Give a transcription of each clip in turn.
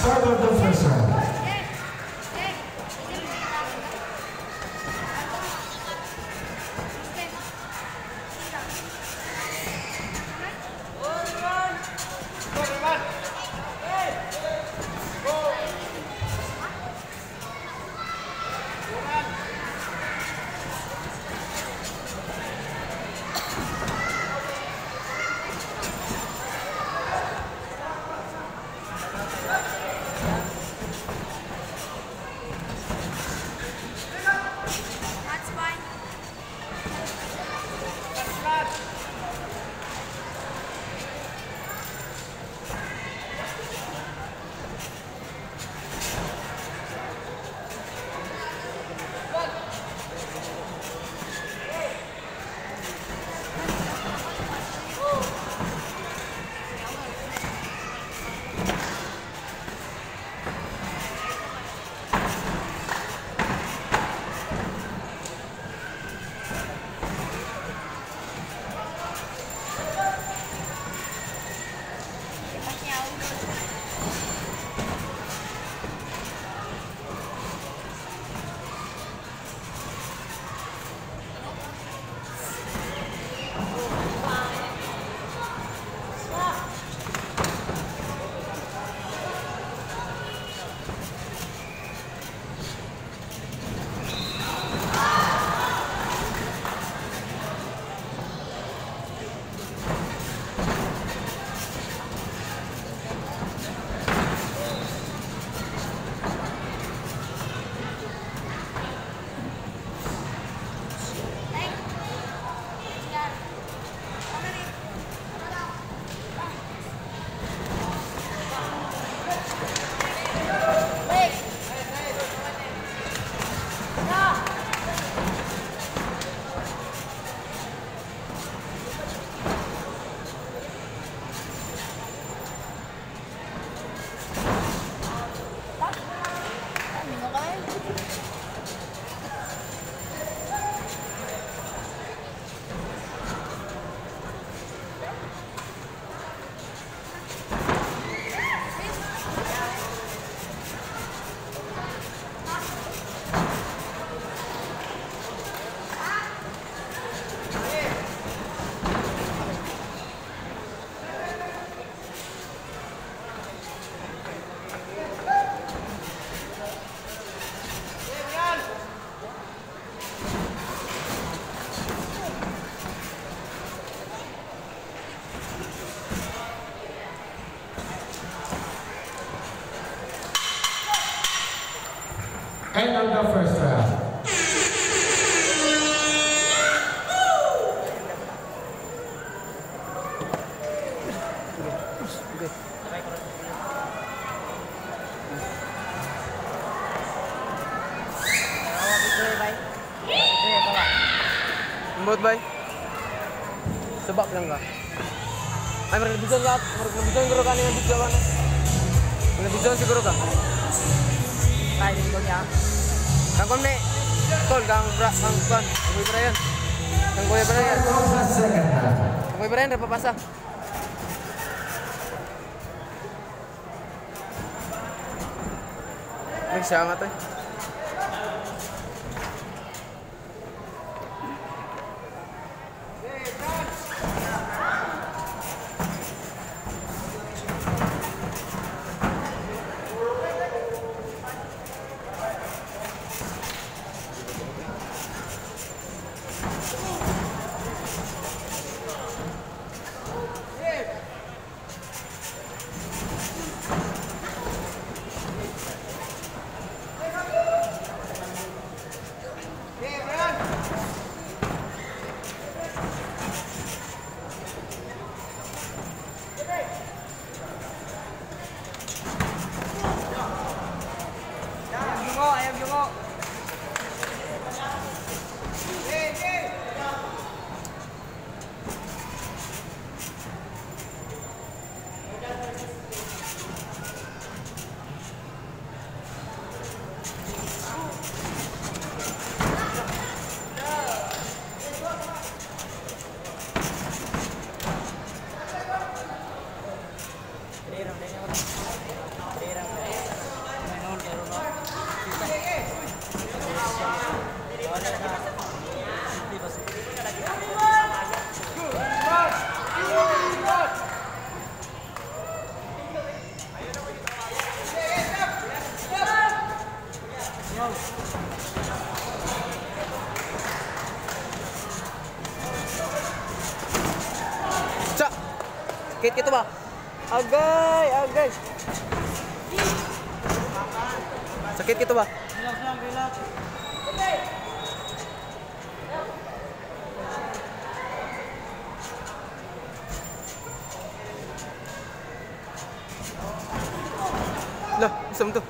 Start of the first round. End of the first round. Lembut, Bay. Sebab yang enggak. Ay, meron bisa lahat. Meron bisa yung kan yang bisa kan. Meron bisa yung siguro kan. Ay, hindi ko niya. Kang kom nih. Tol kang kan. Kuy Brian. Kang Kuy Brian. Kang Kuy Brian dapat pasang. Ini sangat tuh. Sakit gitu ba? Agay, agay. Sakit gitu ba? Lah, isam tuh.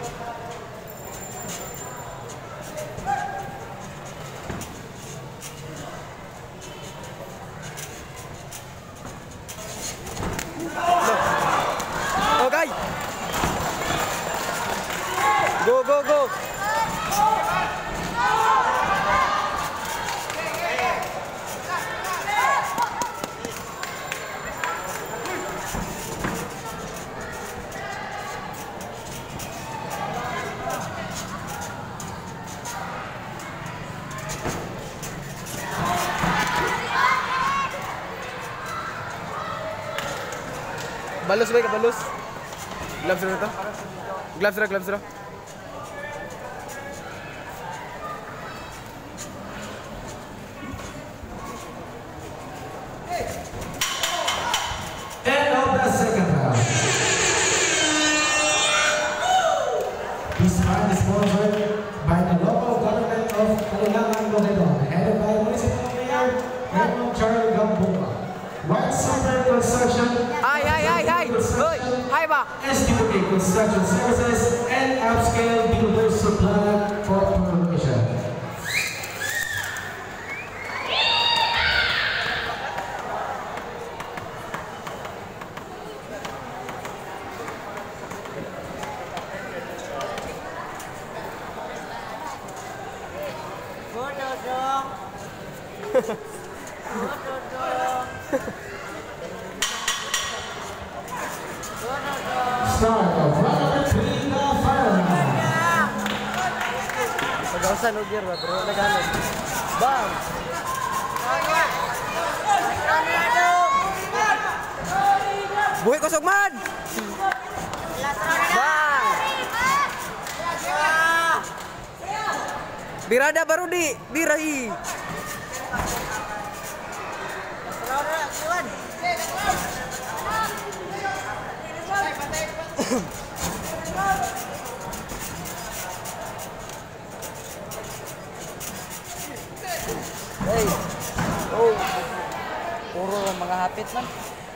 Okay. Go, go, go. Balus baik, balus. Gloves dulu tuh. Gloves dulu, gloves dulu. End of the second round. This round is sponsored by the local government of Kalilangan, Bukidnon, headed by Municipal Mayor Reman White Center Construction. Hai. Hoi, hai Pak. SDPK Construction Services and Upscale Builder Supply Corporation. Start of round 3 the final round. Pag-ausan ugyer ba, bro, nagano. Bang. Buhay ko sugman. Bang. Birada baru dirahi. Hey. Oh. Puro mga hapit man.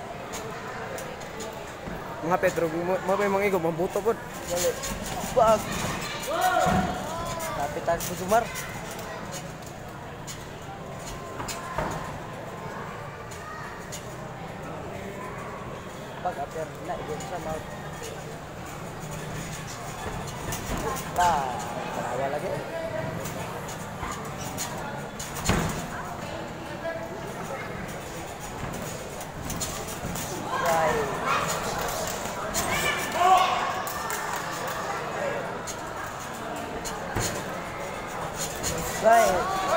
Mga hapit ro mo mga igo mambuto pod. Dali. Bag. Kapitan Kusumar. Pag aper na igo sa mouth. Tawa lagi. Right.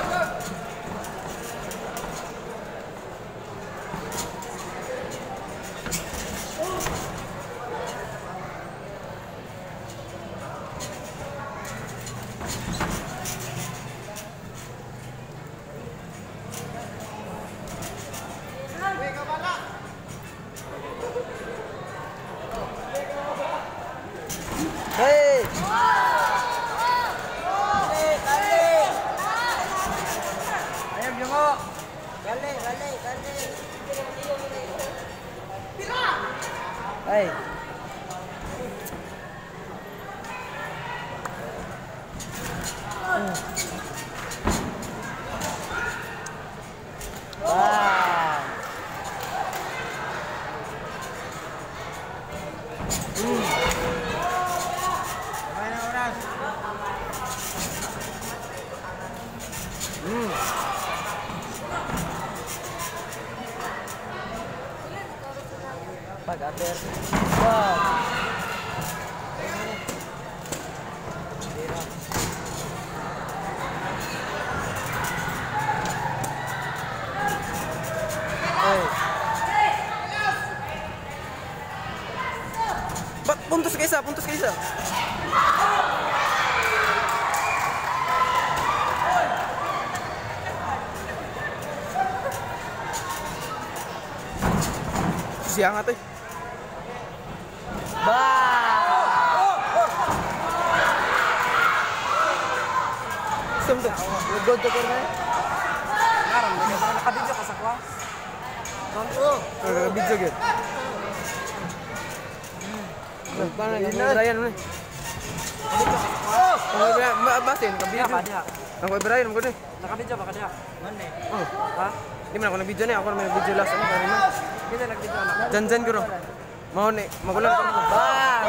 Hey. Hey. Pag-aper. Wow. Hey. Puntos ka isa. siang atuh. Bah. Sumber. Go to corner. Ngaran nakabidyo ka sa kwa. Nakabidyo gid. Paano ni Brian ni? Basin kabidyo. Ako Brian mo gud. Nakabidyo ba kanya? Mande. Oh. Ha? Di man ako nag-video ni ako na video last ano kare man. Kita nag-video na. Janjan guro. Mau ni magulan ko. Bang.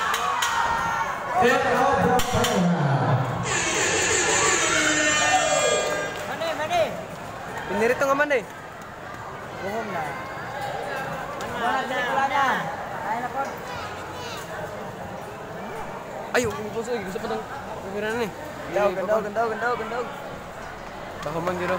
Mane. Pinirito nga man eh. Buhom na. Mana na. Ay na po. Ayo, puso gusto pa tong kamera ni. Gandog. Bahaman giro.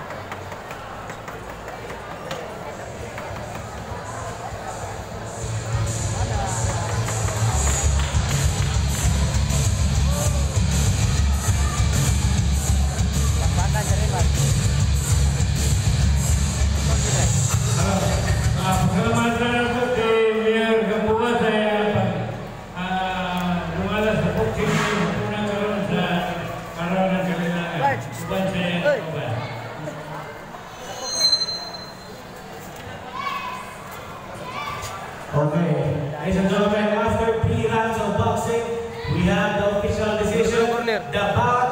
Okay, ladies and gentlemen, after 3 rounds of boxing, we have the official decision. The bout